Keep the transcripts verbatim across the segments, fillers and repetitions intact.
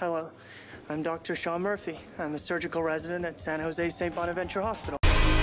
Hello, I'm Doctor Sean Murphy. I'm a surgical resident at San Jose Saint Bonaventure Hospital.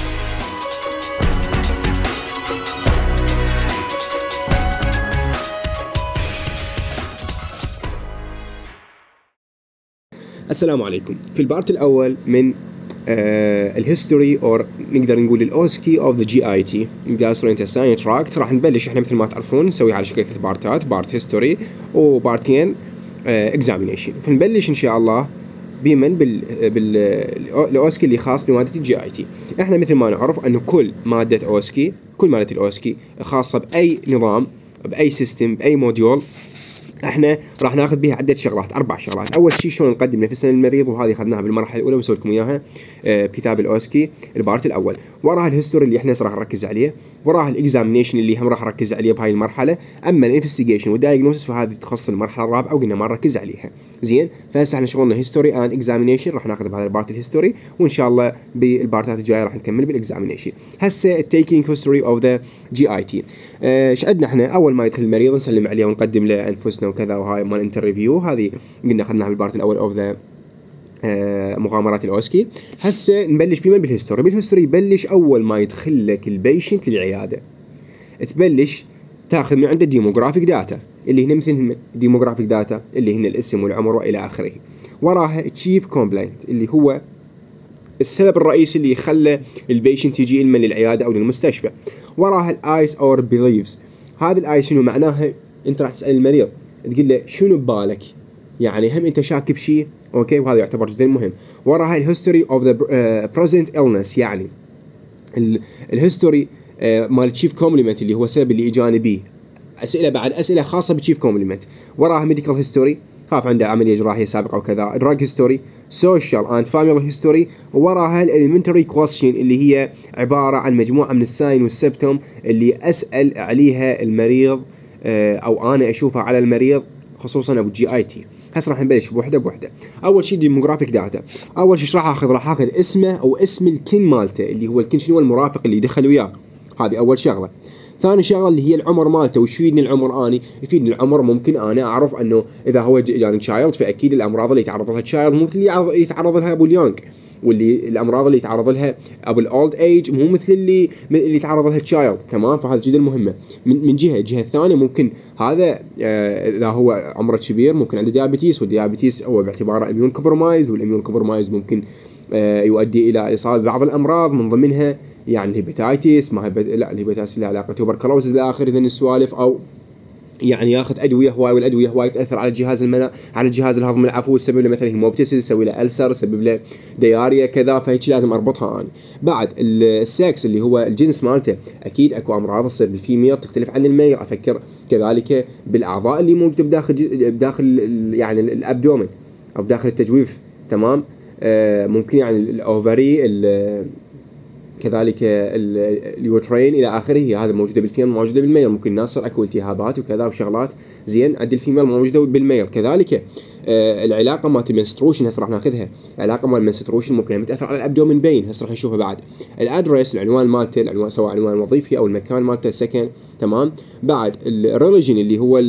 السلام عليكم. في البارت الأول من الهيستوري اور نقدر نقول الاوسكي اوف ذا جي اي تي جاستروانتستاين تراكت، راح نبلش احنا مثل ما تعرفون نسوي على شكل ثلاث بارتات، بارت هيستوري وبارتين اكزامينيشن. فنبلش ان شاء الله بمن بال بالاوسكي اللي خاص بماده الجي اي تي. احنا مثل ما نعرف انه كل ماده اوسكي كل ماده الاوسكي خاصه باي نظام، باي سيستم، باي موديول، احنا راح ناخذ بها عده شغلات، اربع شغلات. اول شيء شلون نقدم نفسنا للمريض، وهذه اخذناها بالمرحله الاولى وبسوي لكم اياها بكتاب الاوسكي البارت الاول. وراها الهيستوري اللي احنا راح نركز عليه، وراها الاكزامينيشن اللي هم راح نركز عليه بهاي المرحله. اما الانفستيجيشن والدايجنوستس فهذه تخص المرحله الرابعه وقلنا ما نركز عليها. زين، فهسه احنا شغلنا هيستوري اند اكزامينيشن، راح ناخذ بهذا البارت الهيستوري، وان شاء الله بالبارتات الجايه راح نكمل بالاكزامينيشن. هسه التيكينج هيستوري اوف ذا جي اي تي. ايش عندنا احنا؟ اول ما يدخل المريض نسلم عليه ونقدم له انفسنا وكذا، وهاي مال انترفيو، هذه قلنا اخذناها بالبارت الاول اوف ذا مغامرات الاوسكي. هسه نبلش بمن بالهيستوري. بالهيستوري يبلش اول ما يدخل لك البيشنت للعياده، تبلش تاخذ من عنده ديموغرافيك داتا، اللي هنا مثل ديموغرافيك داتا اللي هنا الاسم والعمر والى اخره. وراها تشيف كومبلينت اللي هو السبب الرئيسي اللي خلى البيشنت يجي لمن للعياده او للمستشفى. وراها الايس اور بيليفز. هذا الايس شنو معناها؟ انت راح تسال المريض تقول له شنو ببالك، يعني هم انت شاك بشيء، اوكي، وهذا يعتبر جدا مهم. وراها الهيستوري اوف ذا بريزنت إلنس، يعني الهيستوري مال التشيف كومبلمنت اللي هو السبب اللي اجاني به. اسئله بعد اسئله خاصه بالتشيف كومبلمنت. وراها ميديكال هيستوري، خاف عنده عمليه جراحيه سابقه وكذا. دراج هيستوري، سوشيال اند فاميلي هيستوري. وراها الاليمنتري كويستشن اللي هي عباره عن مجموعه من الساين والسبتوم اللي اسال عليها المريض او انا اشوفها على المريض خصوصا ابو جي اي تي. هسه راح نبلش بوحده بوحده. اول شيء ديموغرافيك داتا. اول شيء راح اخذ راح اخذ اسمه او اسم الكن مالته، اللي هو الكن شنو المرافق اللي دخل وياه، هذه اول شغله. ثاني شغله اللي هي العمر مالته. وش يفيدني العمر؟ اني يفيدني العمر ممكن انا اعرف انه اذا هو جاني تشايلد فاكيد الامراض اللي يتعرض لها تشايلد مو مثل اللي يتعرض لها ابو اليونغ، واللي الامراض اللي يتعرض لها ابو الاولد ايج مو مثل اللي اللي يتعرض لها تشايلد. تمام، فهذا جدا مهمه من من جهه. الجهه الثانيه ممكن هذا آه اذا هو عمره كبير ممكن عنده ديابيتيس، والديابيتيس هو باعتباره اميون كومبرومايز، والاميون كومبرومايز ممكن آه يؤدي الى اصابه ببعض الامراض من ضمنها يعني الهيباتيتس، ما هي لا الهيباتيتس لها علاقه توبركلوز الى اخره من السوالف، او يعني ياخذ ادويه هواي، والادويه هواي تاثر على الجهاز المناعي، على الجهاز الهضمي العفوي، تسبب له مثلا هيموبتيسيس، تسوي له ألسر، تسبب له دياريا كذا. فهيك لازم اربطها انا. بعد السكس اللي هو الجنس مالته، اكيد اكو امراض تصير بالفيميل تختلف عن الميل. افكر كذلك بالاعضاء اللي موجوده بداخل بداخل يعني الابدومن او بداخل التجويف. تمام، آه ممكن يعني الاوفري، كذلك اليوترين الى اخره، هذا موجوده بالفيميل موجوده بالميل. ممكن ناصر اكو التهابات وكذا وشغلات. زين، عند الفيميل موجوده بالميل. كذلك آه العلاقه مالت المنستروشن هسه راح ناخذها. العلاقه مال المنستروشن ممكن تاثر على الابدومين بين، هسه راح نشوفها بعد. الادرس، العنوان مالته، العنوان سواء عنوان وظيفي او المكان مالته سكن. تمام. بعد الريليجن اللي هو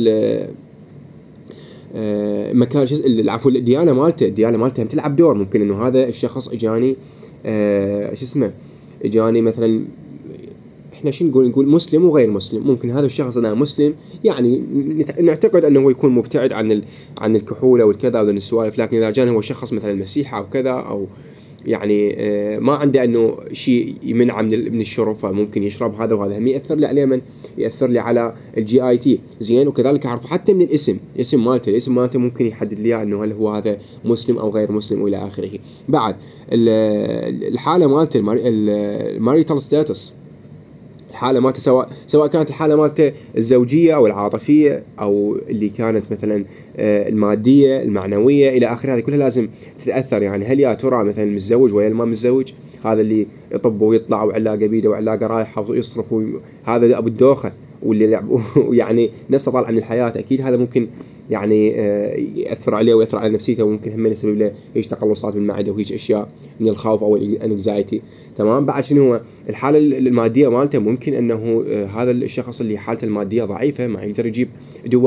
آه مكان العفو الديانه مالته، الديانه مالته تلعب دور. ممكن انه هذا الشخص اجاني آه شو اسمه اجاني مثلا، احنا شو نقول نقول مسلم وغير مسلم. ممكن هذا الشخص انا مسلم، يعني نعتقد انه هو يكون مبتعد عن ال... عن الكحوله والكذا وذن السوالف، لكن اذا جاني هو شخص مثلا مسيحي او كذا، او يعني آه ما عنده انه شيء يمنعه من من الشرب، فممكن يشرب هذا، وهذا هم ياثر لي عليه، من ياثر لي على الجي اي تي. زين، وكذلك اعرف حتى من الاسم، الاسم مالته الاسم مالته ممكن يحدد لي انه هل هو هذا مسلم او غير مسلم والى اخره. بعد الحاله مالته الماريتال ستاتس، الحاله مالته سواء سواء كانت الحاله مالته الزوجيه او العاطفيه او اللي كانت مثلا الماديه المعنويه الى اخره، هذه كلها لازم تتاثر. يعني هل يا ترى مثلا متزوج ولا ما متزوج، هذا اللي يطب ويطلع وعلاقه بيده وعلاقه رايحه ويصرف، هذا ابو الدوخه واللي لعب يعني نفسه طالع من الحياه، اكيد هذا ممكن يعني ياثر عليه وياثر على نفسيته، وممكن هم يسبب له هيك تقلصات بالمعده وهيك اشياء من الخوف او الانكزايتي. تمام. بعد شنو هو الحاله الماديه مالته؟ ممكن انه هذا الشخص اللي حالته الماديه ضعيفه ما يقدر يجيب دواء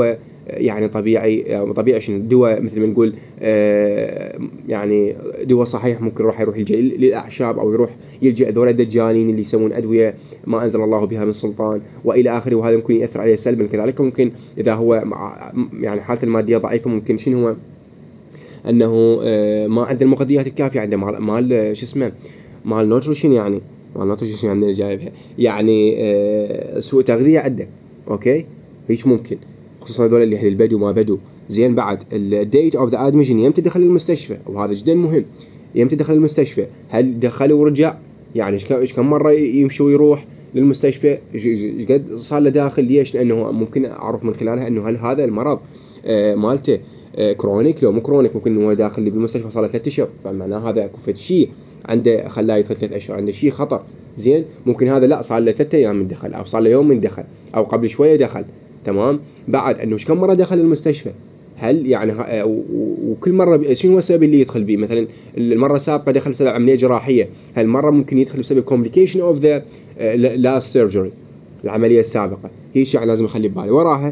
يعني طبيعي طبيعي شنو دواء مثل ما نقول آه يعني دواء صحيح ممكن يروح يروح يلجأ للأعشاب أو يروح يلجأ ذولا الدجالين اللي يسوون أدوية ما أنزل الله بها من سلطان وإلى آخره، وهذا ممكن يأثر عليه سلبا. كذلك ممكن إذا هو يعني حالته المادية ضعيفة ممكن شنو هو أنه آه ما عنده المغذيات الكافية، عنده مال مال شو اسمه مال نوتريشن يعني مال نوتريشن يعني جايبها يعني آه سوء تغذية عنده. أوكي هيش ممكن، خصوصا هذول اللي أهل البدو ما بدو. زين بعد الديت اوف ذا ادميشن يمتى دخل المستشفى، وهذا جدا مهم. يمتى دخل المستشفى؟ هل دخل ورجع؟ يعني ايش كم مره يمشي ويروح للمستشفى؟ ايش قد صار له داخل؟ ليش؟ لانه ممكن اعرف من خلالها انه هل هذا المرض آه مالته آه كرونيك لو مو كرونيك. ممكن انه هو داخل بالمستشفى صار له ثلاث اشهر، فمعناه هذا اكو فد شيء عنده خلاه يدخل ثلاث اشهر، عنده شيء خطر. زين ممكن هذا لا صار له ثلاث ايام من دخل، او صار له يوم من دخل، او قبل شويه دخل. تمام. بعد انه كم مره دخل المستشفى؟ هل يعني وكل مره شنو هو السبب اللي يدخل به؟ مثلا المره السابقه دخل بسبب عمليه جراحيه، هالمره ممكن يدخل بسبب complication of the last surgery العمليه السابقه. هي شيء لازم نخلي ببالي. وراها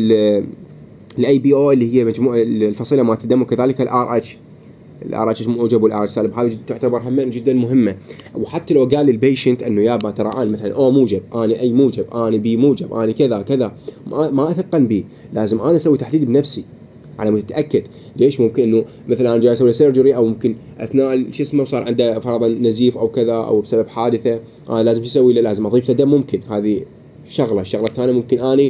الاي بي او اللي هي مجموعه الفصيله مالت الدم، وكذلك الار اتش الار اتش موجب والار سالب. هذه تعتبر هم جدا مهمه. وحتى لو قال للبيشنت انه يابا ترى انا مثلا او موجب، انا اي موجب، انا بي موجب، انا كذا كذا، ما, ما اثقن به، لازم انا اسوي تحديد بنفسي على ما تتاكد. ليش؟ ممكن انه مثلا انا جاي اسوي سيرجري، او ممكن اثناء شو اسمه صار عنده فرضا نزيف او كذا، او بسبب حادثه، انا آه لازم شو اسوي له؟ لازم اضيف له دم. ممكن هذه شغله. الشغله الثانيه ممكن اني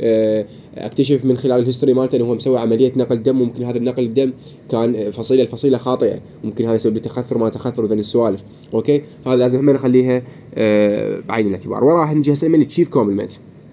اكتشف من خلال الهيستوري مالته انه هو مسوي عمليه نقل دم، ممكن هذا النقل الدم كان فصيله الفصيله خاطئه، ممكن هذا يسبب تخثر ما تخثر وذن السوالف. اوكي فهذا لازم هم نخليها أه بعين الاعتبار. وراها نجي هسه من التشيف كومبلمنت.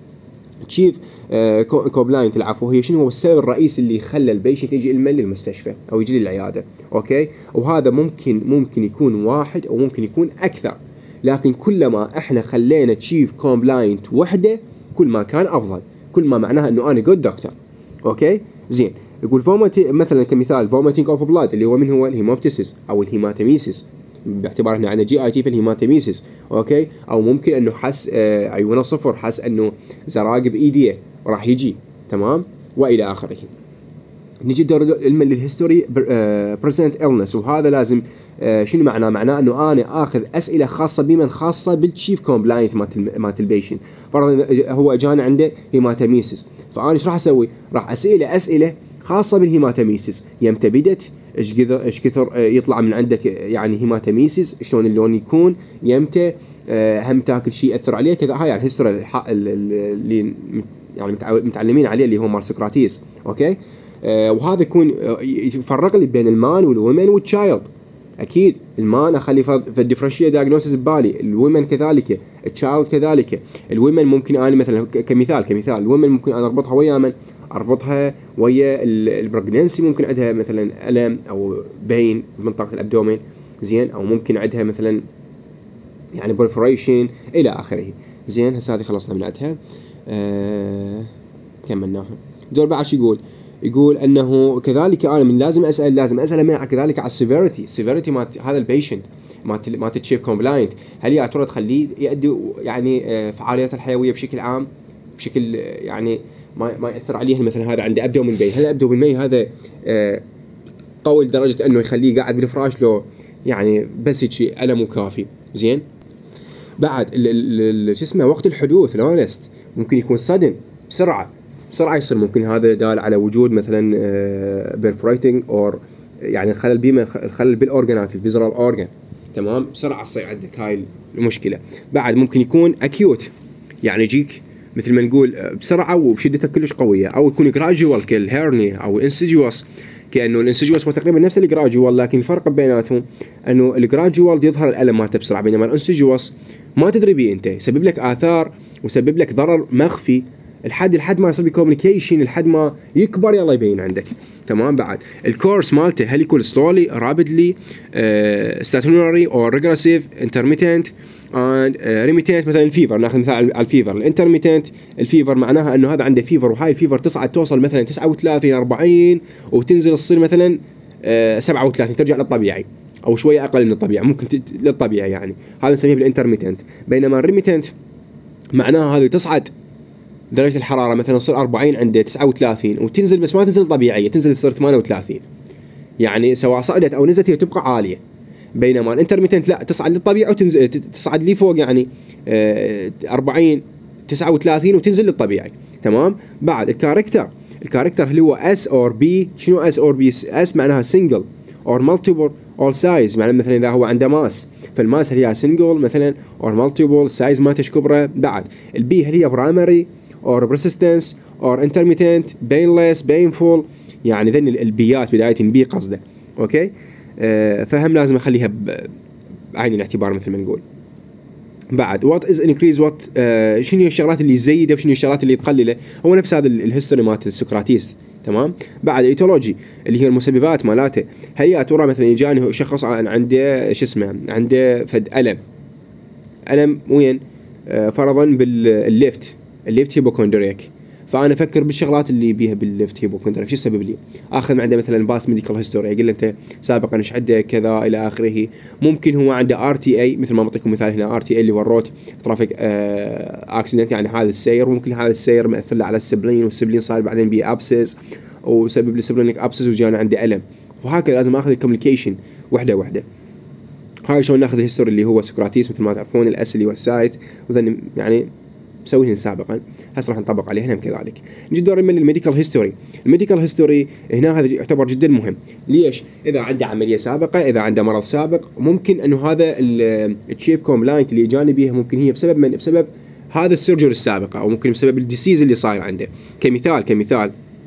تشيف أه كومبلاينت العفو هي شنو هو السبب الرئيسي اللي خلى البيشنت يجي المن للمستشفى او يجي للعياده. اوكي وهذا ممكن ممكن يكون واحد او ممكن يكون اكثر، لكن كلما احنا خلينا تشيف كومبلاينت وحده كل ما كان افضل، كل ما معناها انه انا جود دكتور. اوكي زين. يقول فوميتي مثلا كمثال فوميتنج اوف بلاد اللي هو من هو الهيموبتيسيس او الهيماتيميسيس، باعتبار انه عندنا جي اي تي في الهيماتيميسيس. اوكي او ممكن انه حس آه عيونه صفر، حس انه زراق بايديه راح يجي. تمام والى اخره. نجي دور علم للهيستوري بريزنت إلنس، وهذا لازم آه شنو معناه؟ معناه انه انا اخذ اسئله خاصه بمن خاصه بالتشيف كومبلاينت مالت مالت البيشنت. فرضا هو اجاني عنده هيماتيميسيس، فانا ايش راح اسوي؟ راح اسئله اسئله خاصه بالهيماتيميسيس. يمتى بدت؟ ايش كثر ايش كثر يطلع من عندك يعني هيماتيميسيس؟ شلون اللون يكون؟ يمتى آه هم تاكل شيء ياثر عليه كذا. هاي يعني الهيستوري اللي يعني متعلمين عليه اللي هو مال سقراطيس. اوكي آه وهذا يكون يفرق لي بين المان والومن والتشايلد. اكيد المان اخلي في الديفرنشيه دايجنوستس ببالي، الومن كذلك، التشايلد كذلك. الومن ممكن انا مثلا كمثال كمثال الومن ممكن انا اربطها ويا من؟ اربطها ويا البريجننسي، ممكن عندها مثلا الم او بين بمنطقه الابدومين. زين او ممكن عندها مثلا يعني بريفوريشن الى اخره. زين هسه هذه خلصنا من عندها. آه كملناها. دور بعد شو يقول؟ يقول انه كذلك انا من لازم اسال لازم اسال من كذلك على السيفيريتي سيفيريتي مال هذا البيشنت مالت مالت تشيف كومبلاينت. هل يا ترى تخليه يؤدي يعني فعالياته الحيويه بشكل عام بشكل يعني ما ما ياثر عليه؟ مثلا هذا عنده ابدومين بين، هل الابدومين بين هذا قوي لدرجه انه يخليه قاعد بالفراش لو يعني بس شيء الم وكافي؟ زين بعد شو اسمه وقت الحدوث الهونست ممكن يكون صدم بسرعه بسرعه يصير. ممكن هذا دال على وجود مثلا بيرفوريتنج اور يعني خلل بما الخلل بالاورجانات الفيزرال اورجان. تمام بسرعه تصير عندك هاي المشكله. بعد ممكن يكون اكيوت يعني يجيك مثل ما نقول بسرعه وبشدته كلش قويه، او يكون جراجوال كالهيرني او انسيجوس، كانه الانسيجوس هو تقريبا نفس الجراجوال، لكن الفرق بيناتهم انه الجراجوال يظهر الالم مالته بسرعه، بينما الانسيجوس ما تدري بيه انت، يسبب لك اثار ويسبب لك ضرر مخفي لحد لحد ما يصير كوميونيكيشن لحد ما يكبر يلا يبين عندك. تمام بعد الكورس مالته هل يكون سلولي رابيدلي ستاتونري او ريجريسيف انترميتنت اند ريميتنت. مثلا الفيفر ناخذ مثال على الفيفر. الانترميتنت الفيفر معناها انه هذا عنده فيفر، وهاي الفيفر تصعد توصل مثلا تسعة وثلاثين أربعين وتنزل تصير مثلا سبعة وثلاثين ترجع للطبيعي او شويه اقل من الطبيعي، ممكن للطبيعي يعني. هذا نسميه بالانترميتنت. بينما الريميتنت معناها هذه تصعد درجة الحرارة مثلا تصير أربعين عنده تسعة وثلاثين وتنزل، بس ما تنزل طبيعية، تنزل تصير ثمانية وثلاثين، يعني سواء صعدت أو نزلت هي تبقى عالية. بينما الانترميتنت لا، تصعد للطبيعي وتنزل، تصعد لي فوق يعني أربعين تسعة وثلاثين وتنزل للطبيعي. تمام. بعد الكاركتر، الكاركتر اللي هو اس اور بي. شنو اس اور بي؟ اس معناها سنجل اور مالتيبل اور سايز، معناها مثلا اذا هو عنده ماس فالماس هل هي سنجل مثلا اور مالتيبل، سايز مالته كبره. بعد البي هل هي برايمري اور بريسيستنس اور انترميتنت، بينلس، بينفول، يعني ذن البيات بدايه بي قصده. اوكي. أه فهم لازم اخليها بعين الاعتبار مثل ما نقول. بعد وات از انكريز وات، شنو هي الشغلات اللي يزيده وشنو هي الشغلات اللي تقلله، هو نفس هذا الهيستوري مالت السقراطيس. تمام. بعد ايتولوجي اللي هي المسببات مالاته. هيا ترى مثلا يجاني شخص عنده شو اسمه، عنده فد الم، الم وين؟ آه فرضا بالليفت، الليفت هيبوكوندريك، فانا افكر بالشغلات اللي بيها بالليفت هيبوكوندريك، شو السبب لي؟ اخذ عنده مثلا باس ميديكال هيستوري، يقول له انت سابقا ايش عنده كذا الى اخره. ممكن هو عنده ار تي اي، مثل ما بعطيكم مثال هنا ار تي اي اللي وروت ترافيك آه اكسيدنت، يعني هذا السير، وممكن هذا السير مأثر له على السبلين، والسبلين صار بعدين بي ابسس وسبب لي سبلينك ابسس وجانا عنده الم، وهكذا لازم اخذ الكوميونيكيشن وحده وحده. هاي شلون ناخذ الهيستوري اللي هو سقراطيس مثل ما تعرفون، الاس اللي هو السايت، وذن يعني مسويهن سابقا، هسه راح نطبق عليه هنا كذلك. نجي دوري من الميديكال هيستوري. الميديكال هيستوري هنا هذا يعتبر جدا مهم. ليش؟ اذا عنده عمليه سابقه، اذا عنده مرض سابق، ممكن انه هذا التشيف كومبلاينت اللي اجاني بيها ممكن هي بسبب من؟ بسبب هذا السيرجري السابقه، او ممكن بسبب الديسيز اللي صاير عنده. كمثال كمثال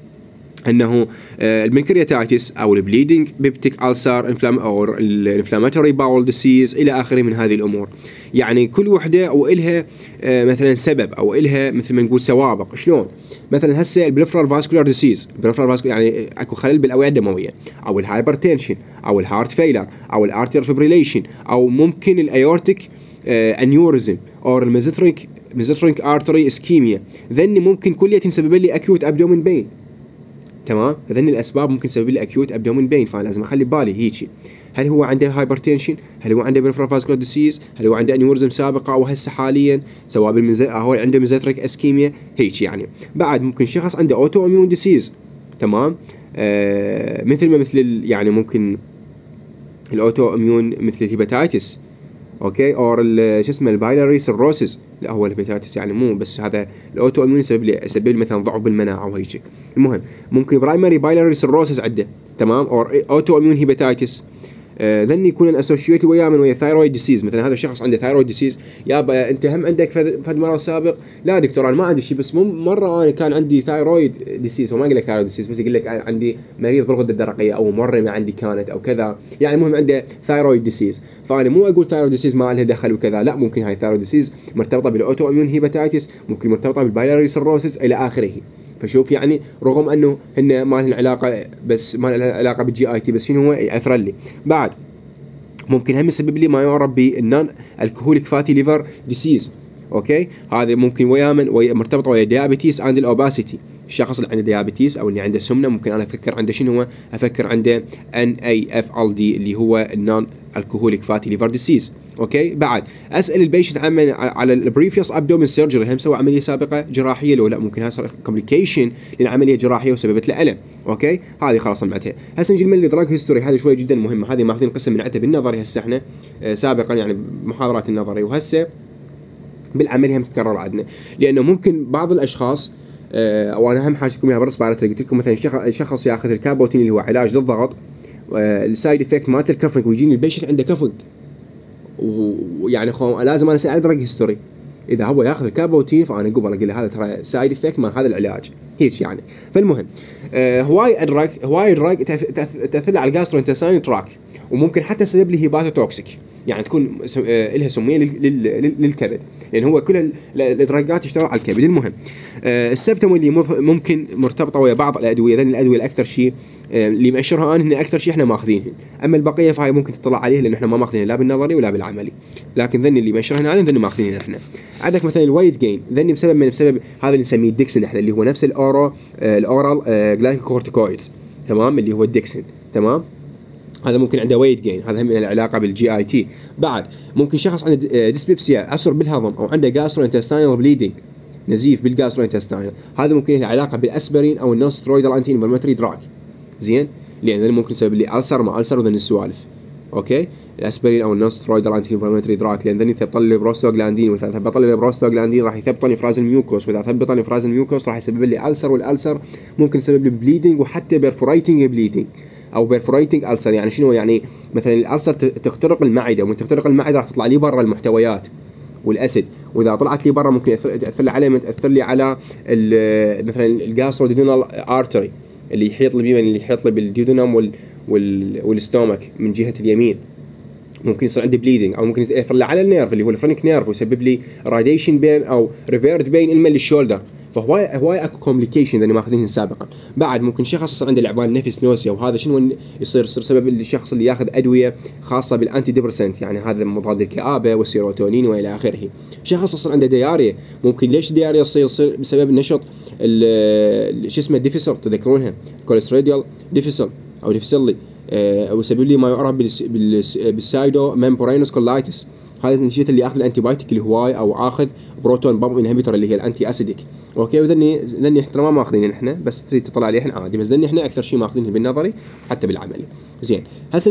انه البنكرياتايتس او البليدنج بيبتيك ألسر انفلام او الانفلاماتوري باول ديسيز الى اخره من هذه الامور. يعني كل وحده والها مثلا سبب او الها مثل ما نقول سوابق. شلون؟ مثلا هسه البريفرال فاسكولار ديسيز، البريفرال فاسكولار يعني اكو خلل بالاوعيه الدمويه، او الهايبرتنشن، او الهارت فيلر، او الارتير فيبريليشن، او ممكن الايورتيك انيوريزم او الميزوثريك ميزوثريك ارتري اسكيميا. ذني ممكن كلية تسبب لي اكيوت ابدومين بين. تمام. هذين الاسباب ممكن تسبب لي اكيوت ابدومين بين، فانا لازم اخلي ببالي هيك. هل هو عنده هايبرتنشن؟ هل هو عنده بريفرال فاسكولار ديسيز؟ هل هو عنده انيوريزم سابقه او هسه حاليا؟ سواء بالمز... هو عنده ميزوثريك اسكيميا هيك يعني. بعد ممكن شخص عنده اوتو اميون ديسيز. تمام. آه مثل ما مثل ال... يعني ممكن الاوتو اميون مثل الهيباتايتس. اوكي. اور شو اسمه البايلري سيروسيس. لا هو الهيباتايتس يعني مو بس هذا الاوتو اميون يسبب لي يسبب لي مثلا ضعف بالمناعه وهيك. المهم ممكن برايمري بايلري سيروسيس عنده. تمام. اور اوتو اميون هيباتايتس. ذني يكون اسوشيتد وياه من ويا ثايرويد ديسيز. مثلا هذا الشخص عنده ثايرويد ديسيز، يابا انت هم عندك فد مرض سابق؟ لا دكتور انا ما عندي شيء، بس مو مره انا كان عندي ثايرويد ديسيز. هو ما يقول لك ثايرويد ديسيز، بس يقول لك عندي مريض بالغده الدرقيه او مورمه عندي كانت او كذا، يعني المهم عنده ثايرويد ديسيز. فانا مو اقول ثايرويد ديسيز ما لها دخل وكذا، لا ممكن هاي ثايرويد ديسيز مرتبطه بالاوتو اميون هيباتايتس، ممكن مرتبطه بالبايلري سيروسيس الى اخره. فشوف يعني رغم انه هن ما لهم علاقه، بس ما لهم علاقه بالجي اي تي، بس شنو هو ياثر لي. بعد ممكن هم يسبب لي ما يعرف بالنون الكهوليك فاتي ليفر ديسيز. اوكي. هذا ممكن ويا من ويا مرتبطه ويا ديابيتيس عند الاوباسيتي. الشخص اللي عنده ديابيتيس او اللي عنده سمنه ممكن انا افكر عنده شنو هو؟ افكر عنده ان اي اف ال دي اللي هو النون الكهوليك فاتي ليفر ديسيز. اوكي. بعد اسال البيشنت عن على البريفيوس ابدومين سيرجري، هم سوى عمليه سابقه جراحيه لو لا؟ ممكن هاي صار كومبليكيشن للعمليه جراحيه وسببت له الم. اوكي. هذه خلاص سمعتها. هسه نجي من الدراج هيستوري، هذه شوي جدا مهمه. هذه ماخذين قسم من عتب بالنظري هسه احنا آه سابقا يعني محاضرات النظري، وهسه بالعمليه هم تتكرر عندنا، لانه ممكن بعض الاشخاص آه وانا هم حاجتكم اياها بالرسبيراتوري، قلت لكم مثلا شخص ياخذ الكابوتين اللي هو علاج للضغط، آه السايد افكت مالت الكفنج، ويجيني البيشنت عنده كفنج، ويعني خو لازم انا اسال على دراج هيستوري. اذا هو ياخذ الكابوتين فانا قبل اقول له هذا ترى سايد افكت مال هذا العلاج هيك يعني. فالمهم آه هواي ادراج هواي ادراج تاثر على الجاستروانتستاين تراك، وممكن حتى تسبب لي هيباتوتوكسيك، يعني تكون آه لها سميه للكبد، لان هو كل الادراجات تشتغل على الكبد. المهم آه السبتم اللي ممكن مرتبطه ويا بعض الادويه، لان الادويه الاكثر شيء اللي مأشرها انا هن اكثر شيء احنا ماخذينهن، اما البقيه فهاي ممكن تطلع عليها لانه احنا ما ماخذينها لا بالنظري ولا بالعملي، لكن ذني اللي مأشرهن انا ذني ماخذينهن احنا. عندك مثلا الويت جين، ذني بسبب من بسبب هذا اللي نسميه الديكسن احنا، اللي هو نفس الاورو آه الاورال آه جلايكوكورتيكويدز. تمام. اللي هو الديكسن. تمام. هذا ممكن عنده ويت جين، هذا هم له علاقه بالجي اي تي. بعد ممكن شخص عنده ديسبيبسيا، عسر بالهضم، او عنده جاسترو انتستاينال بليدنج. نزيف بالجاستروانتستاين، هذا ممكن له علاقه بالاسبرين او النون سترويدال انتي انفلاماتوري دراج. زين، لان ممكن يسبب لي ألسر ما ألسر وذن السوالف. اوكي، الاسبرين او النون سترويدال انتي انفلاماتوري دراج، لان ذني يثبط لي بروستوغلاندين، واذا ثبط لي بروستوغلاندين راح يثبط لي افراز الميوكوس، واذا ثبط لي افراز الميوكوس راح يسبب لي ألسر، والألسر ممكن يسبب لي بليدنج وحتى بيرفوريتنج بليدنج او بيرفوريتنج ألسر. يعني شنو؟ يعني مثلا الألسر تخترق المعده، ومن تخترق المعده راح تطلع لي برا المحتويات والاسيد، واذا طلعت لي برا ممكن تاثر لي عليه، تاثر لي على مثلا الجاسترودينال ارتري اللي يحيط لي اللي يحيط لي بالديودنم وال وال والستومك من جهه اليمين، ممكن يصير عندي بليدنج، او ممكن ياثر لي على النيرف اللي هو الفرنك نيرف ويسبب لي راديشن بين او ريفيرد بين المل للشولدر. فهواي هواي اكو كومبليكيشن اللي ماخذينهم سابقا. بعد ممكن شخص يصير عنده لعبان نفس نوسيا، وهذا شنو يصير يصير سبب الشخص اللي ياخذ ادويه خاصه بالانتي ديبرسنت، يعني هذا مضاد الكآبه والسيروتونين والى اخره. شخص يصير عنده دياريا، ممكن ليش دياريا يصير يصير بسبب نشط شو اسمه ديفيسل، تذكرونها كوليستريديال ديفيسل او ديفيسلي، او يسبب لي ما يعرف بالسايدو ممبرينوس كولايتس. هذا نتيجه اللي اخذ الانتي بايوتيك اللي هواي، او اخذ بروتون بامب انهبيتور اللي هي الانتي اسيديك. اوكي، وذني ذني احنا ما ماخذين احنا، بس تريد تطلع عليه عادي، بس ذني احنا اكثر شيء ماخذينه بالنظري حتى بالعملي. زين، هسه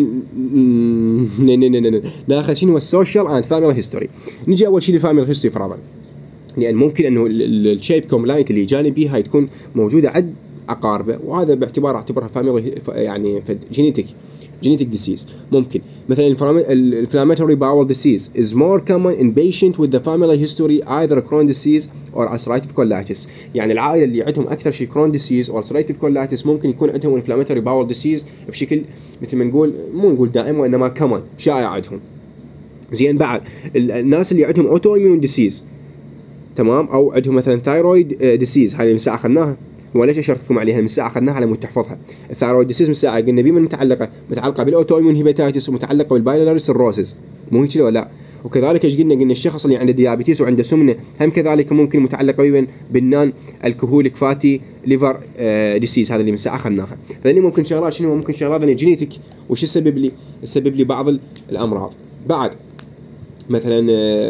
نجي ناخذ شنو هو السوشيال اند فاميلي هيستوري. نجي اول شيء للفاميلي هيستوري فرضا، لان ممكن انه الشيب كومبلاينت اللي جاني بيها هاي تكون موجوده عند اقاربه، وهذا باعتبار اعتبرها فاميلي يعني جينيتيك genetic disease. ممكن مثلا inflammatory bowel disease is more common in patient with the family history either Crohn disease or ulcerative colitis. يعني العائله اللي عندهم اكثر شيء Crohn disease or ulcerative colitis ممكن يكون عندهم inflammatory bowel disease بشكل مثل ما نقول، مو نقول دائم وانما common، شائع عندهم. زين، بعد الناس اللي عندهم autoimmune disease، تمام، او عندهم مثلا thyroid disease، هاي من ساعه اخذناها وليش اشرتكم عليها من ساعه اخذناها على مود تحفظها. الثايرويد ديسيز من ساعه قلنا بما متعلقه متعلقه بالاوتو ايمون هيباتايتس ومتعلقه بالبايلاري سيروسيس، مو هيك ولا لا؟ وكذلك ايش قلنا؟ قلنا الشخص اللي عنده ديابيتيس وعنده سمنه هم كذلك ممكن متعلقه بين بالنان الكهوليك فاتي ليفر ديسيز، هذا اللي من ساعه اخذناها. فاني ممكن شغلات شنو؟ ممكن شغلات جينيتيك، وش يسبب لي؟ يسبب لي بعض الامراض. بعد مثلا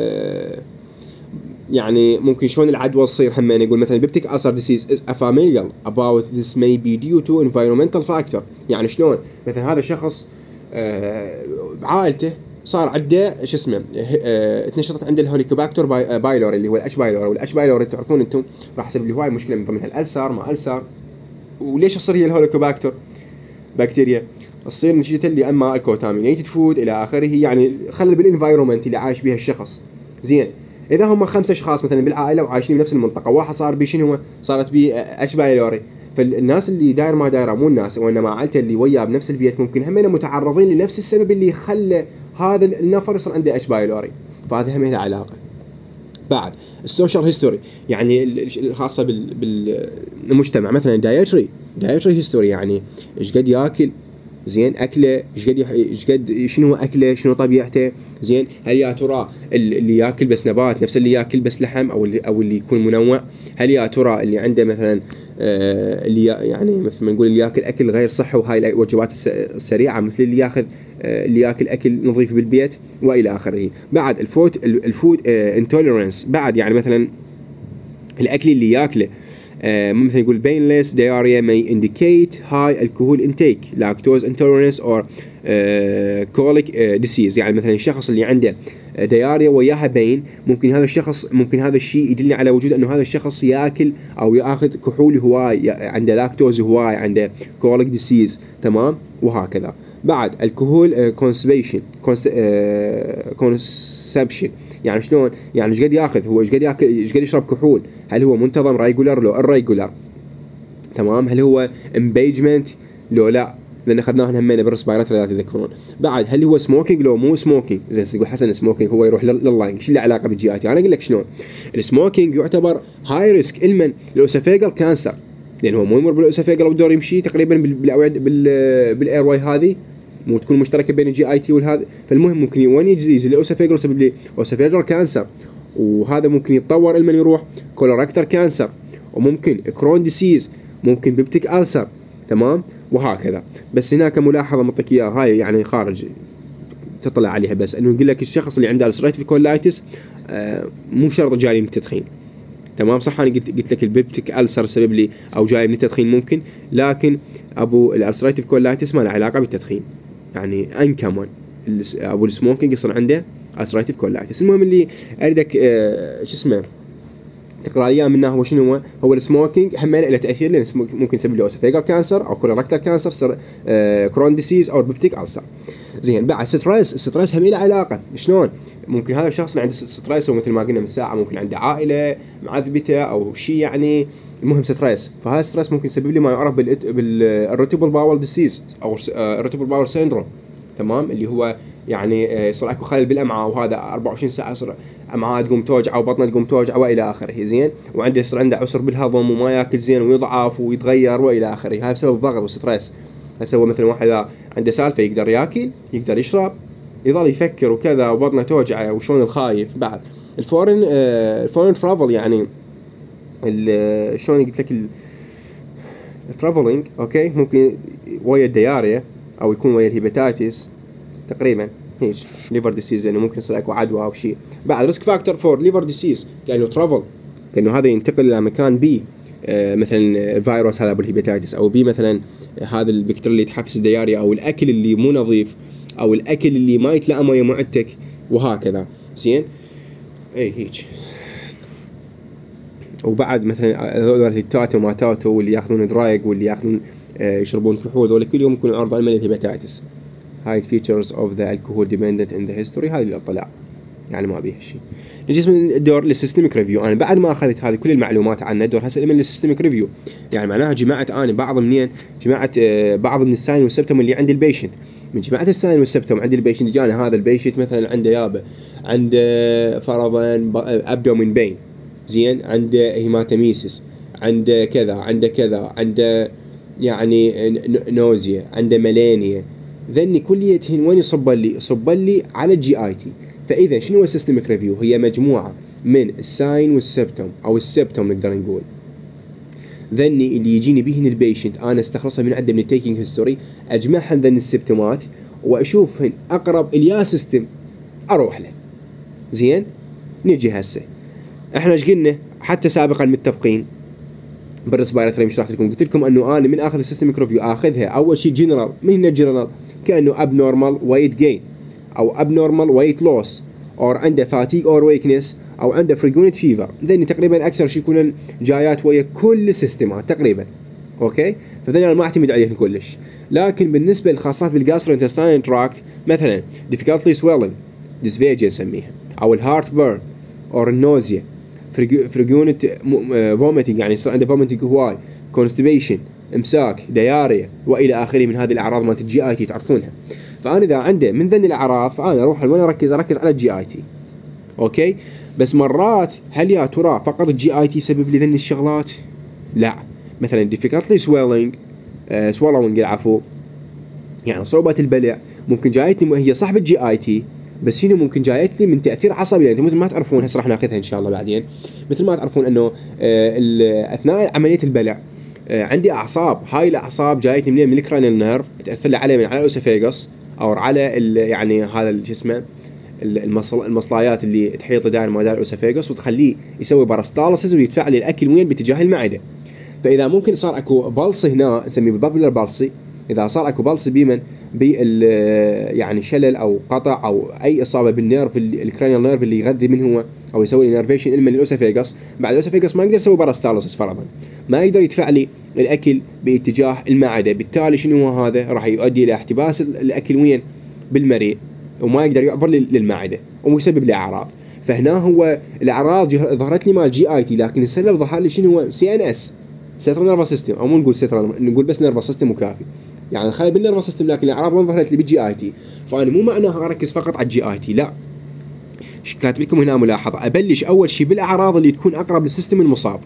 يعني ممكن شلون العدوى تصير هم، يعني يقول مثلا بيبتيك ألسر disease is a familial about this may be due to environmental factor. يعني شلون مثلا هذا الشخص بعائلته صار عنده شو اسمه اتنشطت عنده الهوليكوباكتر بايلوري اللي هو الاتش بايلوري، والاتش بايلوري تعرفون انتم راح يسبب لي هواي مشكله من ضمنها الألسر ما ألسر. وليش تصير هي الهوليكوباكتر بكتيريا؟ تصير نتيجه اللي اما الكونتامينيتد فود الى اخره، يعني خلل بالانفايرمنت اللي عايش بها الشخص. زين، اذا هم خمسه اشخاص مثلا بالعائله وعايشين بنفس المنطقه، واحد صار بي شنو هو؟ صارت بي اتش بايلوري، فالناس اللي داير ما دايره مو الناس وانما عائلته اللي وياه بنفس البيت ممكن هم متعرضين لنفس السبب اللي خلى هذا النفر يصير عنده اتش بايلوري، فهذا هم له علاقه. بعد السوشيال هيستوري يعني الخاصه بالمجتمع، مثلا دايتري دايتري هيستوري، يعني ايش قد ياكل، زين اكله ايش قد ايش قد شنو اكله، شنو طبيعته. زين، هل يا ترى اللي ياكل بس نبات نفس اللي ياكل بس لحم، او اللي او اللي يكون منوع؟ هل يا ترى اللي عنده مثلا آه اللي يعني مثل ما نقول اللي ياكل اكل غير صحي وهاي الوجبات السريعه، مثل اللي ياخذ آه اللي ياكل اكل نظيف بالبيت والى اخره. بعد الفود الفود انتوليرنس، بعد يعني مثلا الاكل اللي ياكله Uh, مثلا يقول painless diarrhea may indicate high alcohol intake, lactose intolerance or uh, colic uh, disease. يعني مثلا الشخص اللي عنده دياريا وياها بين، ممكن هذا الشخص ممكن هذا الشيء يدلني على وجود انه هذا الشخص ياكل او ياخذ كحول هواي، عنده لاكتوز هواي، عنده كوليك ديسيز، تمام، وهكذا. بعد الكحول كونسبيشن كونسبشن، يعني شلون؟ يعني ايش قد ياخذ هو، ايش قد ياكل، ايش قد يشرب كحول، هل هو منتظم ريجولر لو الريجولر، تمام، هل هو امبيجمنت لو لا، لان اخذناها همين بالرسبيراتوري اذا تذكرون. بعد هل هو سموكينج لو مو سموكينج، زين تقول حسن سموكينج هو يروح لللاينج، شو له علاقه بالجي اي تي؟ انا اقول لك شلون. السموكينج يعتبر هاي ريسك علما للاوسوفيجال كانسر، لان هو مو يمر بالاوسوفيجال والدور يمشي تقريبا بالاوعيه بالاير واي، هذه مو تكون مشتركه بين الجي اي تي والهذا. فالمهم ممكن وين يجي يجي الاوسوفيجال يسبب لي اوسوفيجال كانسر، وهذا ممكن يتطور لمن يروح كولوركتر كانسر، وممكن كرون ديسيز، ممكن بيبتيك ألسر، تمام، وهكذا. بس هناك ملاحظه منطقيه اياها، هاي يعني خارج تطلع عليها، بس انه يقول لك الشخص اللي عنده ألسريتيف كولايتس آه مو شرط جاي من التدخين، تمام صح. انا قلت قلت لك البيبتيك ألسر سبب لي او جاي من التدخين ممكن، لكن ابو الالسريتيف كولايتس ما له علاقه بالتدخين، يعني انكمن ابو السموكينج يصير عنده السريتيف كولايتس. المهم اللي اريدك آه شو اسمه تقرا لي منه هو شنو هو هو السموكينج هم له تاثير، لان ممكن يسبب له اوسوفيجال كانسر او كولوريكتال كانسر، صار آه كرون ديسيز او البيبتيك ألسر. زين بعد ستريس، الستريس هم له علاقه شلون؟ ممكن هذا الشخص اللي عنده ستريس ومثل ما قلنا من ساعه ممكن عنده عائله معذبته او شيء يعني، المهم ستريس، فهذا الستريس ممكن يسبب لي ما يعرف بالاريتابل باول ديسيز او اريتابل باول سيندروم، تمام، اللي هو يعني يصير اكو خلل بالامعاء، وهذا أربعة وعشرين ساعه يصير امعاء تقوم توجع وبطنه تقوم توجع والى اخره. زين وعنده يصير عنده عسر بالهضم وما ياكل زين ويضعف ويتغير والى اخره، هذا بسبب الضغط والستريس. هسه هو مثلا واحد عنده سالفه يقدر ياكل يقدر يشرب يظل يفكر وكذا وبطنه توجعه وشلون الخايف. بعد الفورن آه الفورن ترافل يعني شلون قلت لك الترافلينج اوكي ممكن ويا الدياريا او يكون ويا الهيباتيتس تقريبا هيك ليفر ديسيز، يعني ممكن يصير اكو عدوى او شيء. بعد ريسك فاكتور فور ليفر ديسيز كانه ترافل، كانه هذا ينتقل الى مكان بي آه مثلا فيروس هذا بالهيباتيتس، او بي مثلا هذا البكتيريا اللي تحفز الدياريا، او الاكل اللي مو نظيف، او الاكل اللي ما يتلائم ويا معدتك وهكذا. زين اي هيك. وبعد مثلا هذول اللي تاتو ما تاتو واللي ياخذون درايق واللي ياخذون آه يشربون كحول، هذول كل يوم يكونوا عرضه على الهيباتيتس. هاي features of the alcohol dependent in the history، هذه الاطلاع يعني ما بيها شيء. نجي من الدور للسيستميك ريفيو. انا بعد ما اخذت هذه كل المعلومات عنه الدور هسه من السيستميك ريفيو، يعني معناها جمعت انا بعض منين جمعت آه بعض من الساين والسبتم اللي عند البيشنت. من جماعة الساين والسبتم عند البيشنت جانا هذا البيشنت مثلا عنده يابه، عنده فرضا ابدومين بين، زين عنده هيماتوميسيس، عنده كذا عنده كذا عنده يعني نوزيا، عنده ملانيا، ذني كليتهن وين يصب لي؟ يصب لي على الجي اي تي. فاذا شنو هو السيستميك ريفيو؟ هي مجموعه من الساين والسبتم او السبتم نقدر نقول، ذني اللي يجيني بهن البيشنت انا استخلصها من عنده من التيكينج هيستوري، اجمعهن ذن السبتمات واشوفهن اقرب اليا سيستم اروح له. زين نجي هسه احنا ايش قلنا حتى سابقا متفقين بالريسبيراتوري، مش راح لكم قلت لكم انه انا من اخذ السيستميك ريفيو اخذها اول شيء جنرال. من هنا الجنرال؟ كانه اب نورمال ويت جين او اب نورمال ويت لوس او عنده فاتيج اور ويكنس او عنده فريجونيت فيفر، ذني تقريبا اكثر شيء يكونن جايات ويا كل السيستمات تقريبا اوكي. فذني انا ما اعتمد عليهن كلش. لكن بالنسبه للخاصات بالجاستروانتستاين تراكت مثلا difficultly swelling dysphagia نسميها، او الهارت بيرن او النوزيا، فريجونيت فوميتنج يعني يصير عنده فوميتنج هواي، كونستيبيشن، امساك، دياريا والى اخره من هذه الاعراض مالت الجي اي تي تعرفونها. فانا اذا عنده من ذني الاعراض فانا اروح وين اركز؟ اركز على الجي اي تي اوكي. بس مرات هل يا ترى فقط الجي اي تي يسبب لي ذني الشغلات؟ لا، مثلا difficultly swelling uh, swallowing العفو، يعني صعوبة البلع ممكن جايتني هي صاحب الجي اي تي، بس شنو ممكن جايت لي من تاثير عصبي، لان يعني مثل ما تعرفون هسه راح ناخذها ان شاء الله بعدين. مثل ما تعرفون انه آه اثناء عمليه البلع آه عندي اعصاب، هاي الاعصاب جايتني منين؟ من الكرانيال نيرف، تاثر لي عليه من على الاوسوفيجس او على يعني هذا شو اسمه المصل المصلايات اللي تحيط دائما مدار الاوسوفيجس، وتخليه يسوي بارستالسيس ويدفع لي الاكل وين؟ باتجاه المعده. فاذا ممكن صار اكو بلس هنا نسميه بالبابلر بلسي، اذا صار اكو بلس بيمن بال يعني شلل او قطع او اي اصابه بالنيرف الكرانيال نيرف اللي يغذي منه هو او يسوي لي نيرفيشن المن الاوسوفيجس، بعد الاوسوفيجس ما يقدر يسوي بارستالسيس فرضا، ما يقدر يدفع لي الاكل باتجاه المعده، بالتالي شنو هو هذا؟ راح يؤدي الى احتباس الاكل وين؟ بالمريء، وما يقدر يعبر للمعده ويسبب لي اعراض. فهنا هو الاعراض ظهرت لي مال جي اي تي، لكن السبب ظهر لي شنو هو؟ سي ان اس، سنترال نيرفس سيستم، او مو نقول سنترال، نقول بس نيرفس سيستم وكافي، يعني خلي بالنيرفس سيستم، لكن الاعراض وين ظهرت لي؟ بالجي اي تي. فانا مو معناها اركز فقط على الجي اي تي، لا، كاتب لكم هنا ملاحظه، ابلش اول شيء بالاعراض اللي تكون اقرب للسيستم المصاب.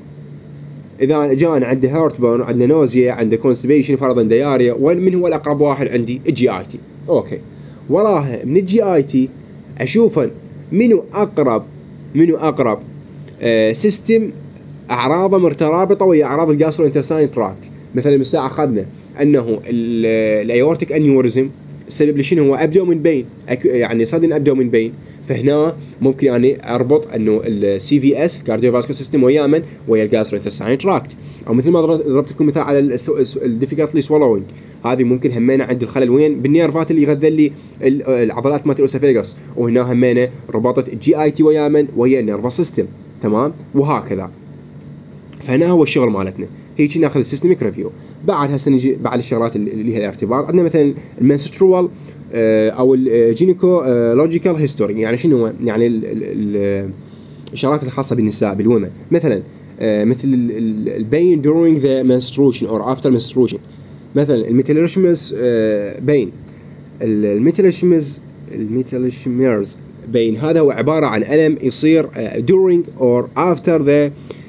اذا جانا عنده هارت بيرن، عنده نوزيا، عنده كونستيبيشن، فرضا دياريا، وين من هو الاقرب واحد عندي؟ الجي اي تي اوكي. وراها من الجي اي تي اشوف منو اقرب منو اقرب آه سيستم اعراضه مترابطه ويا اعراض الجاستروانتستاين تراكت. مثلا من الساعه اخذنا انه الايورتيك انيوريزم السبب لشنو هو؟ ابدومين بين، يعني صدن ابدومين بين، فهنا ممكن يعني اربط انه السي في اس كارديوفاسكولار سيستم ويا من ويا الجاستروانتستاين تراكت، او مثل ما ضربت لكم مثال على الديفيكالتلي سوالوينج، هذه ممكن همينه عند الخلل وين بالنيرفات اللي يغذي لي العضلات مالت الاسوفيجاس، وهنا همينه ربطت الجي اي تي ويا من ويا النيرفس سيستم، تمام، وهكذا. فهنا هو الشغل مالتنا، هيك ناخذ السيستميك ريفيو. بعد هسه نجي بعد الشغلات اللي هي الارتباط، عندنا مثلا المنسترول او الجينيكو لوجيكال هيستوري. يعني شنو هو؟ يعني الشغلات الخاصه بالنساء بالومن، مثلا مثل البين during the menstruation or after menstruation، مثلا الميتاليشمز بين الميتاليشمز الميتاليشميرز بين، هذا هو عباره عن الم يصير during or after the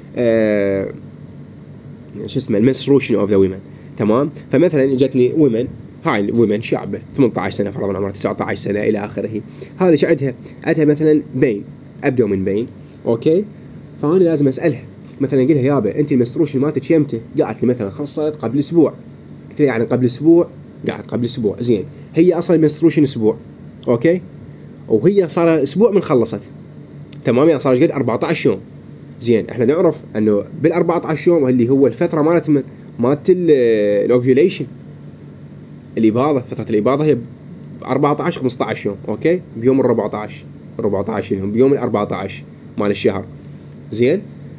شو اسمه المنستروشن اوف ذا ويمن، تمام. فمثلا اجتني ويمن، هاي الويمن شابه ثمانية عشر سنه فرضا عمرها تسعة عشر سنه الى اخره، هذه ايش عندها؟ عندها مثلا بين ابدومين بين، اوكي. فانا لازم اسالها مثلا، اقول لها يابا انت المنستروشن مالتك يمتى؟ قالت لي مثلا خلصت قبل اسبوع. قلت لها يعني قبل اسبوع؟ قالت قبل اسبوع. زين، هي اصلا المنستروشن اسبوع، اوكي، وهي صار اسبوع من خلصت، تمام، يعني صار قد أربعة عشر يوم. زين، احنا نعرف انه بال أربعة عشر يوم اللي هو الفتره مالت من مالت الاوفيوليشن، الاباضه، فتره الاباضه هي أربعة عشر خمسة عشر يوم، اوكي، بيوم ال أربعة عشر أربعة عشر يوم، بيوم ال أربعة عشر مال الشهر. زين،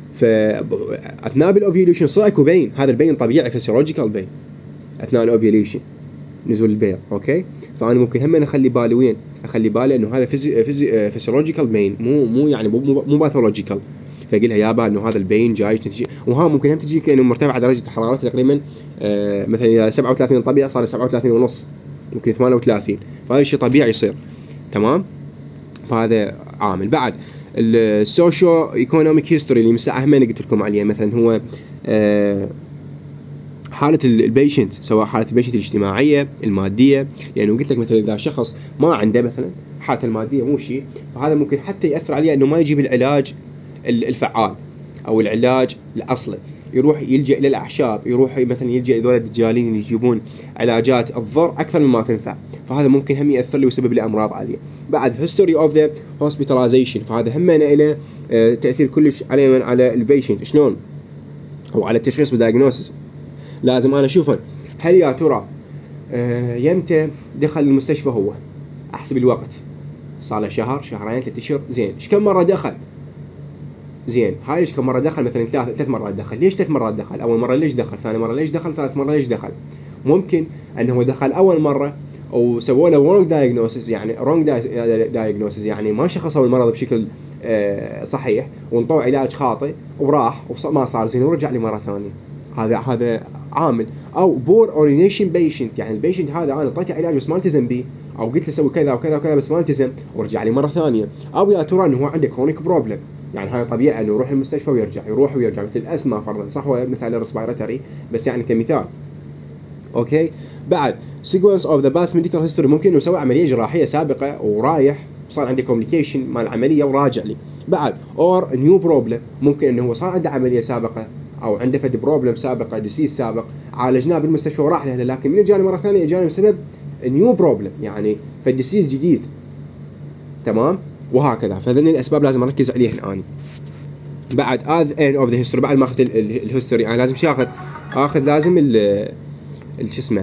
فاثناء الاوفيوليشن صار اكو بين، هذا البين طبيعي فيسيولوجيكال بين اثناء الاوفيوليشن، نزول البيض، اوكي. فانا ممكن هم اخلي بالي وين؟ اخلي بالي انه هذا فيزي فيزي فيسيولوجيكال بين، مو مو يعني مو مو باثولوجيكال. فاقول لها يابا انه هذا البين جاي تجي، وها ممكن هم تجيك انه مرتفعه درجه الحراره تقريبا، آه مثلا اذا سبعة وثلاثين طبيعي صار سبعة وثلاثين ونص، ممكن ثمانية وثلاثين، فهذا الشيء طبيعي يصير، تمام. فهذا عامل. بعد السوشيو ايكونوميك هيستوري اللي مساء اهم قلت لكم عليه، مثلا هو آه حالة البيشنت، سواء حالة البيشنت الاجتماعية المادية، لأنه يعني قلت لك مثلا إذا شخص ما عنده مثلا حالته المادية مو شيء، فهذا ممكن حتى يأثر عليه إنه ما يجيب العلاج الفعال أو العلاج الأصلي، يروح يلجأ إلى الأعشاب، يروح مثلا يلجأ لذول الدجالين اللي يجيبون علاجات تضر أكثر مما تنفع، فهذا ممكن هم يأثر له ويسبب له أمراض عالية. بعد history of the hospitalization، فهذا هم إلى تأثير كلش على على البيشنت، شلون؟ أو على التشخيص والدايجنوسيس. لازم انا اشوفه هل يا ترى آه يمتى دخل المستشفى، هو احسب الوقت، صار له شهر شهرين ثلاث اشهر، زين ايش كم مره دخل؟ زين هاي ايش كم مره دخل؟ مثلا ثلاث ثلاث مرات دخل، ليش ثلاث مرات دخل؟ اول مره ليش دخل؟ ثاني مره ليش دخل؟ ثالث مره ليش دخل؟ ممكن انه هو دخل اول مره وسووا له wrong diagnosis، يعني wrong diagnosis يعني ما شخصوا المرض بشكل آه صحيح، وانطوه علاج خاطئ وراح وما صار زين ورجع لي مره ثانيه، هذا هذا عامل. او بور اورينيشن بيشنت، يعني البيشنت هذا انا اعطيته علاج بس ما التزم به، او قلت له سوي كذا وكذا وكذا بس ما التزم ورجع لي مره ثانيه. او يا ترى انه هو عنده كرونيك بروبلم، يعني هذا طبيعي انه يروح المستشفى ويرجع، يروح ويرجع، مثل الاسما فرضا، صح، هو مثال الريسبيراتوري بس يعني كمثال، اوكي. بعد سيكونس اوف ذا باست ميديكال هيستوري، ممكن انه سوى عمليه جراحيه سابقه ورايح صار عنده كوميونيكيشن مع العمليه وراجع لي. بعد اور نيو بروبلم، ممكن انه هو صار عنده عمليه سابقه او عنده فد بروبلم سابقه، ديسيس سابق، عالجناه بالمستشفى وراح له، لكن من جاني مره ثانيه جاني بسبب نيو بروبلم، يعني فالديسيس جديد، تمام، وهكذا. فهذين الاسباب لازم اركز عليهن اني. بعد اذ ان اوف ذا هيستوري، بعد ما اخذ الهيستوري انا لازم شو اخذ؟ اخذ لازم ال شو اسمه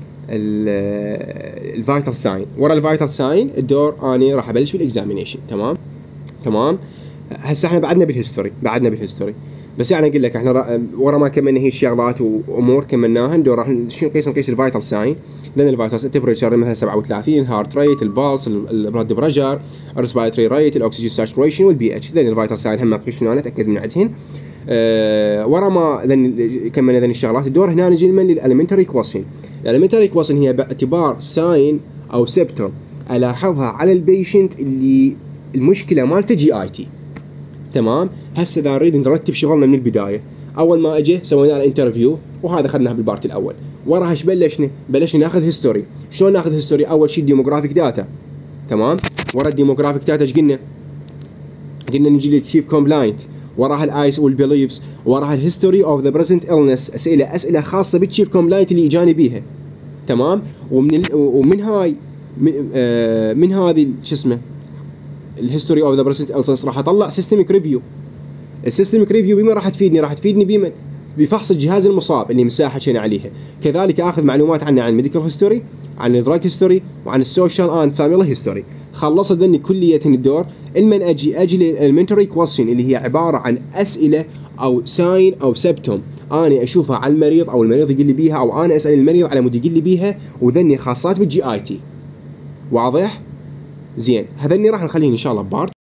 الفايتال ساين. ورا الفايتال ساين الدور اني راح ابلش بالاكزامينيشن، تمام تمام. هسه احنا بعدنا بالهيستوري، بعدنا بالهيستوري بس يعني اقول لك احنا ورا ما كملنا هي شغلات وامور كملناها، ندور راح شنو نقيس؟ نقيس الفايتال ساين، لان الفايتال التمبريتشر مثلا سبعة وثلاثين، الهارت ريت، البالس، البلد بريشر، الريسبيراتوري ريت، الاكسجين ساتوريشن والبي اتش، لان الفايتال ساين هم نقيسهم نتاكد من عندهن. أه ورا ما ذن كملنا ذن الشغلات الدور هنا نجي من للالمنتري كويشن. الالمنتري كويشن هي باعتبار ساين او سيبتوم الاحظها على البيشنت اللي المشكله مالته جي اي تي، تمام. هسه اذا نريد نرتب شغلنا من البدايه، اول ما اجى سوينا له انترفيو وهذا اخذناها بالبارت الاول، وراها ايش بلشنا؟ بلشنا ناخذ هيستوري. شلون ناخذ هيستوري؟ اول شيء ديموغرافيك داتا، تمام. ورا الديموغرافيك داتا ايش قلنا؟ قلنا نجي للتشيف كومبلاينت، وراها الايس والبيليفز، وراها الهيستوري اوف ذا بريزنت إلنس، اسئله اسئله خاصه بالتشيف كومبلاينت اللي اجاني بيها، تمام. ومن ال... ومن هاي من, آه من هذه شو اسمه الهيستوري اوف ذا بريسنت السس راح اطلع سيستميك ريفيو. السيستميك ريفيو بما راح تفيدني؟ راح تفيدني بمن؟ بفحص الجهاز المصاب اللي مساحه شينا عليها. كذلك اخذ معلومات عنه، عن الميديكال هيستوري، عن الدراج هيستوري، وعن السوشيال اند فاميلي هيستوري. خلصت ذني كلية الدور. المن اجي اجي للالمنتري كويستشن اللي هي عباره عن اسئله او ساين او سبتوم انا اشوفها على المريض او المريض يقول لي بيها او انا اسال المريض على مود يقول لي بيها، وذني خاصات بالجي اي تي. واضح؟ زين، هذني راح نخليهم ان شاء الله بارت